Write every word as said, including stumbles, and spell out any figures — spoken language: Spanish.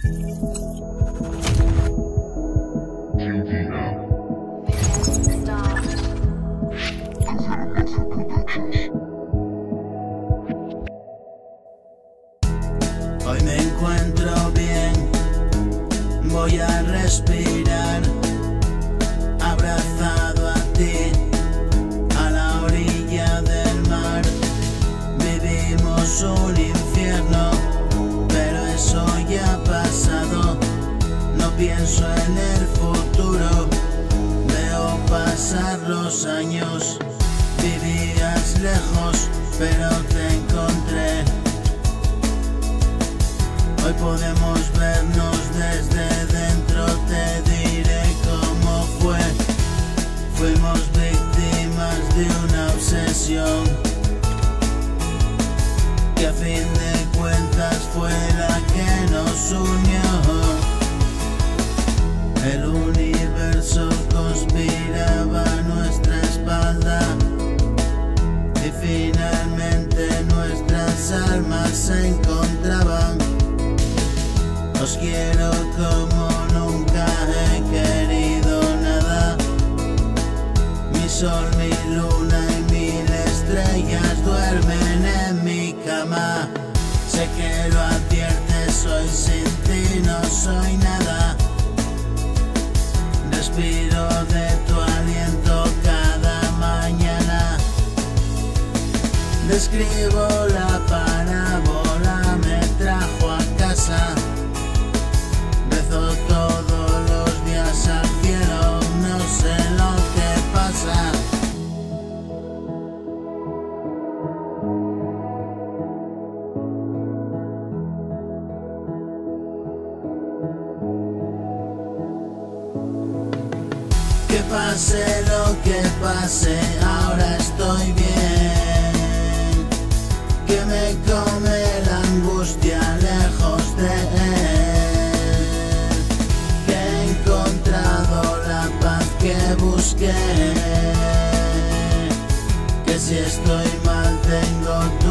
Hoy me encuentro bien, voy a respirar, abrazado a ti, a la orilla del mar. Vivimos un infierno, pero eso ya ha pasado. No pienso en el futuro, veo pasar los años. Vivías lejos, pero te encontré. Hoy podemos vernos desde dentro, te diré cómo fue. Fuimos víctimas de una obsesión que a fin de cuentas fue la que nos unió. El universo conspiraba a nuestra espalda y finalmente nuestras almas se encontraban. Os quiero como nunca he querido nada. Mi sol, mi luna y mil estrellas duermen en mi cama. Sé que lo adviertes, hoy sin ti no soy nada. Respiro de tu aliento cada mañana. Describo la parábola, me trajo a casa. Rezo todos los días al cielo, no sé lo que pasa. Que pase lo que pase, ahora estoy bien. Que me come la angustia lejos de él. Que he encontrado la paz que busqué. Que si estoy mal tengo